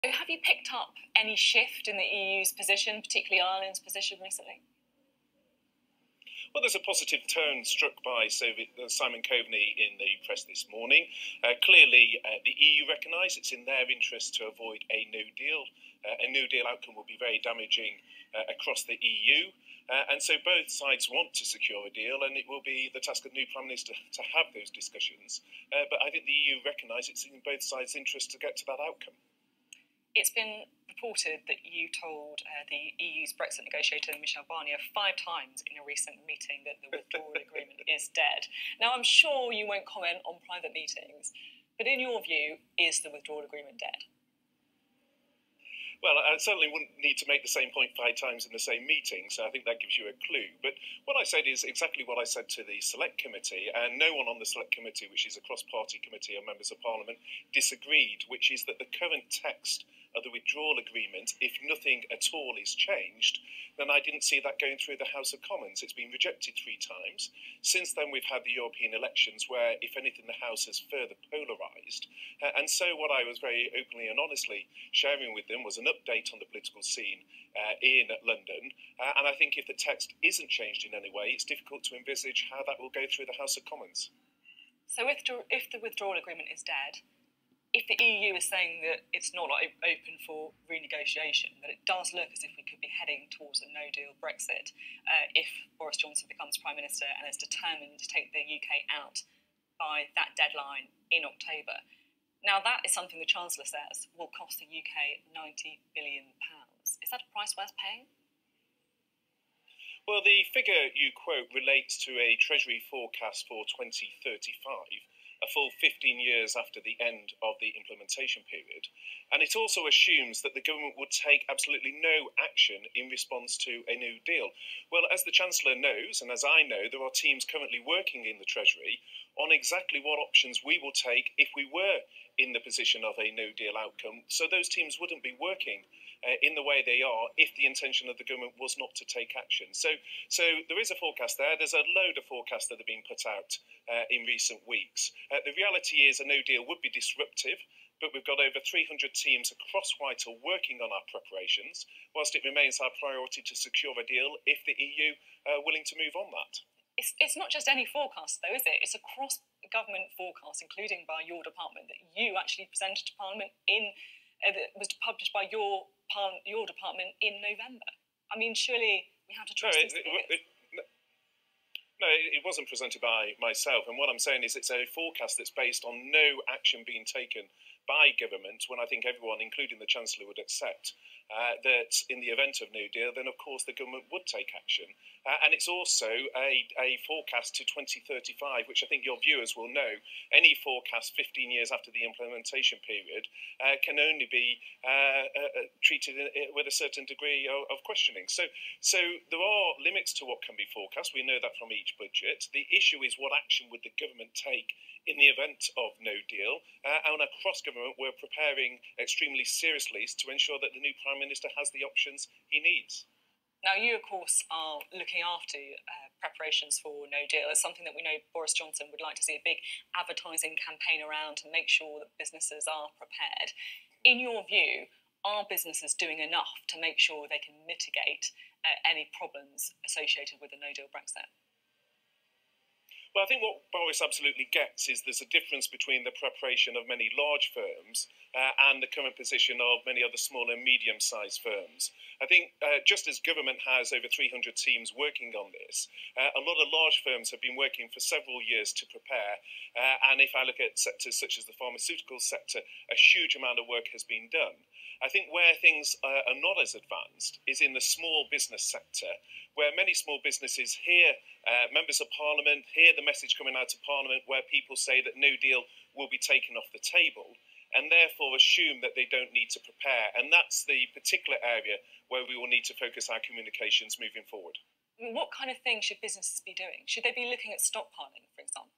Have you picked up any shift in the EU's position, particularly Ireland's position recently? Well, there's a positive tone struck by Simon Coveney in the press this morning. Clearly, the EU recognise it's in their interest to avoid a no deal. A no deal outcome will be very damaging across the EU. And so both sides want to secure a deal, and it will be the task of the new Prime Minister to have those discussions. But I think the EU recognise it's in both sides' interest to get to that outcome. It's been reported that you told the EU's Brexit negotiator, Michel Barnier, 5 times in a recent meeting that the withdrawal agreement is dead. Now, I'm sure you won't comment on private meetings, but in your view, is the withdrawal agreement dead? Well, I certainly wouldn't need to make the same point 5 times in the same meeting, so I think that gives you a clue. But what I said is exactly what I said to the Select Committee, and no one on the Select Committee, which is a cross-party committee of members of Parliament, disagreed, which is that the current text of the withdrawal agreement, if nothing at all is changed, then I didn't see that going through the House of Commons. It's been rejected 3 times. Since then, we've had the European elections where, if anything, the House has further polarised. And so what I was very openly and honestly sharing with them was an update on the political scene in London. And I think if the text isn't changed in any way, it's difficult to envisage how that will go through the House of Commons. So if the withdrawal agreement is dead, if the EU is saying that it's not open for renegotiation, that it does look as if we could be heading towards a no-deal Brexit if Boris Johnson becomes Prime Minister and is determined to take the UK out by that deadline in October. Now, that is something the Chancellor says will cost the UK £90 billion. Is that a price worth paying? Well, the figure you quote relates to a Treasury forecast for 2035. A full 15 years after the end of the implementation period. And it also assumes that the government would take absolutely no action in response to a no deal. Well, as the Chancellor knows, and as I know, there are teams currently working in the Treasury on exactly what options we will take if we were in the position of a no deal outcome. So those teams wouldn't be working in the way they are if the intention of the government was not to take action. So there is a forecast there. There's a load of forecasts that have been put out in recent weeks. The reality is a no deal would be disruptive, but we've got over 300 teams across Whitehall working on our preparations, whilst it remains our priority to secure a deal if the EU are willing to move on that. It's not just any forecast, though, is it? It's a cross-government forecast, including by your department, that you actually presented to Parliament that was published by your department in November. I mean, surely we have to trust these figures. No, it wasn't presented by myself. And what I'm saying is it's a forecast that's based on no action being taken by government, when I think everyone, including the Chancellor, would accept that in the event of no deal, then of course the government would take action. And it's also a forecast to 2035, which I think your viewers will know. Any forecast 15 years after the implementation period can only be treated with a certain degree of questioning. So there are limits to what can be forecast. We know that from each budget. The issue is what action would the government take in the event of no deal. And across government, we're preparing extremely seriously to ensure that the new Prime Minister has the options he needs. Now, you, of course, are looking after preparations for no deal. It's something that we know Boris Johnson would like to see a big advertising campaign around to make sure that businesses are prepared. In your view, are businesses doing enough to make sure they can mitigate any problems associated with a no-deal Brexit? Well, I think what Boris absolutely gets is there's a difference between the preparation of many large firms and the current position of many other small and medium-sized firms. I think just as government has over 300 teams working on this, a lot of large firms have been working for several years to prepare. And if I look at sectors such as the pharmaceutical sector, a huge amount of work has been done. I think where things are not as advanced is in the small business sector, where many small businesses hear members of Parliament, hear the message coming out of Parliament where people say that no deal will be taken off the table, and therefore assume that they don't need to prepare. And that's the particular area where we will need to focus our communications moving forward. What kind of things should businesses be doing? Should they be looking at stockpiling, for example?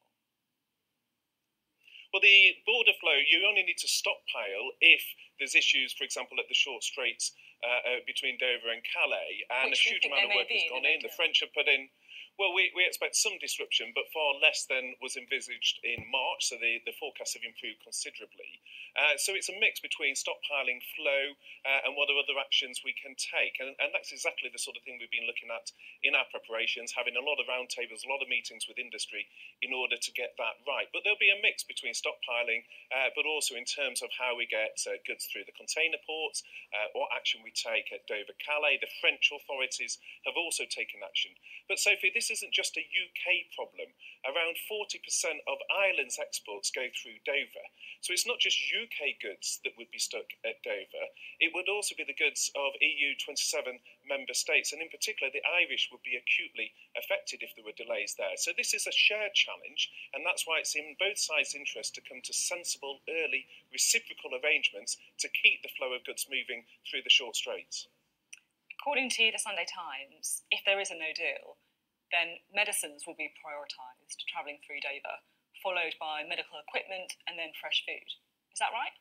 Well, the border flow, you only need to stockpile if there's issues, for example, at the short straits between Dover and Calais, and a huge amount of work has gone in. The French have put in, Well, we expect some disruption, but far less than was envisaged in March, so the forecasts have improved considerably. So it's a mix between stockpiling flow and what other actions we can take. And that's exactly the sort of thing we've been looking at in our preparations, having a lot of roundtables, a lot of meetings with industry in order to get that right. But there'll be a mix between stockpiling, but also in terms of how we get goods through the container ports, what action we take at Dover-Calais. The French authorities have also taken action. But Sophie, this isn't just a UK problem. Around 40% of Ireland's exports go through Dover. So it's not just UK goods that would be stuck at Dover. It would also be the goods of EU 27 member states. And in particular, the Irish would be acutely affected if there were delays there. So this is a shared challenge. And that's why it's in both sides' interest to come to sensible, early, reciprocal arrangements to keep the flow of goods moving through the short straits. According to the Sunday Times, if there is a no deal, then medicines will be prioritised travelling through Dover, followed by medical equipment and then fresh food. Is that right?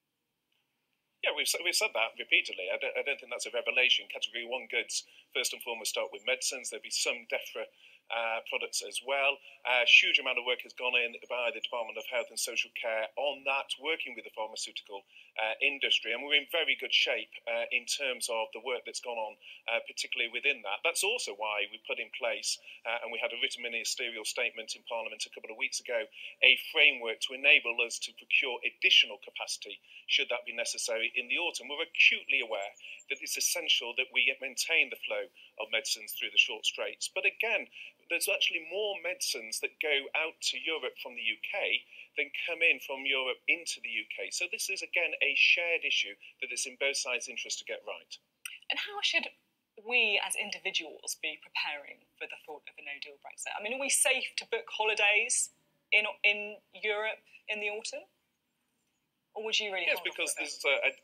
Yeah, we've said that repeatedly. I don't think that's a revelation. Category 1 goods, first and foremost, start with medicines. There'll be some DEFRA products as well. A huge amount of work has gone in by the Department of Health and Social Care on that, working with the pharmaceutical industry. And we're in very good shape in terms of the work that's gone on, particularly within that. That's also why we put in place, and we had a written ministerial statement in Parliament a couple of weeks ago, a framework to enable us to procure additional capacity should that be necessary in the autumn. We're acutely aware that it's essential that we maintain the flow of medicines through the short straits. But again, there's actually more medicines that go out to Europe from the UK than come in from Europe into the UK. So this is, again, a shared issue that is in both sides' interest to get right. And how should we as individuals be preparing for the thought of a no-deal Brexit? I mean, are we safe to book holidays in Europe in the autumn? Or would you really? Yes, because there's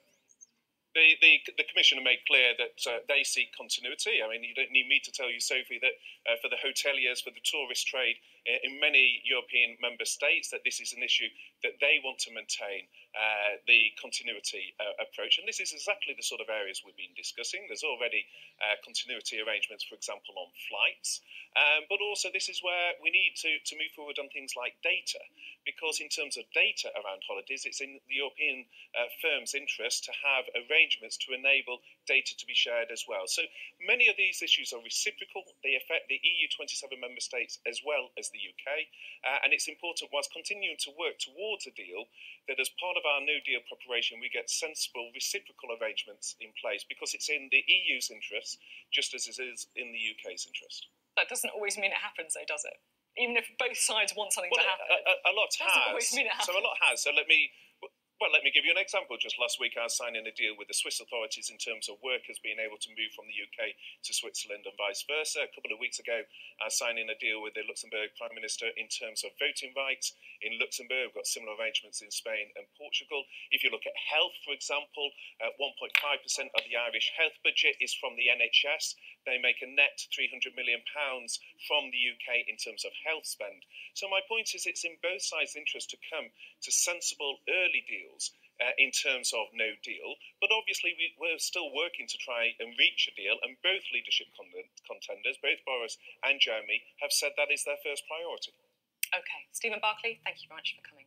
the Commissioner made clear that they seek continuity. I mean, you don't need me to tell you, Sophie, that for the hoteliers, for the tourist trade in many European member states, that this is an issue that they want to maintain the continuity approach. And this is exactly the sort of areas we've been discussing. There's already continuity arrangements, for example, on flights. But also this is where we need to move forward on things like data, because in terms of data around holidays, it's in the European firms' interest to have arrangements to enable data to be shared as well. So many of these issues are reciprocal. They affect the EU 27 member states as well as the UK. And it's important, whilst continuing to work towards a deal, that as part of our no deal preparation, we get sensible reciprocal arrangements in place, because it's in the EU's interest, just as it is in the UK's interest. That doesn't always mean it happens, though, does it? Even if both sides want something to happen. A lot has. Always mean it happens. So a lot has. So let me give you an example. Just last week, I was signing a deal with the Swiss authorities in terms of workers being able to move from the UK to Switzerland and vice versa. A couple of weeks ago, I was signing a deal with the Luxembourg Prime Minister in terms of voting rights in Luxembourg. We've got similar arrangements in Spain and Portugal. If you look at health, for example, 1.5% of the Irish health budget is from the NHS. They make a net £300 million from the UK in terms of health spend. So my point is, it's in both sides' interest to come to sensible early deals in terms of no deal. But obviously we're still working to try and reach a deal, and both leadership contenders, both Boris and Jeremy, have said that is their first priority. Okay, Stephen Barclay, thank you very much for coming.